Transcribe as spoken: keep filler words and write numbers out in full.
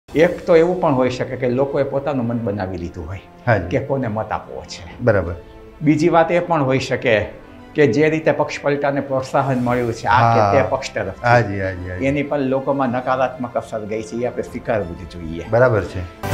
એક તો એવું પણ હોઈ શકે કે લોકોએ પોતાનું મન બનાવી લીધું હોય કે કોને મત આપવો છે. બરાબર. બીજી વાત એ પણ હોઈ શકે કે જે રીતે પક્ષ પલટાને પ્રોત્સાહન મળ્યું છે આ કે તે પક્ષ તરફ, એની પણ લોકોમાં નકારાત્મક અસર ગઈ છે, એ આપણે સ્વીકારવું જ જોઈએ. બરાબર છે.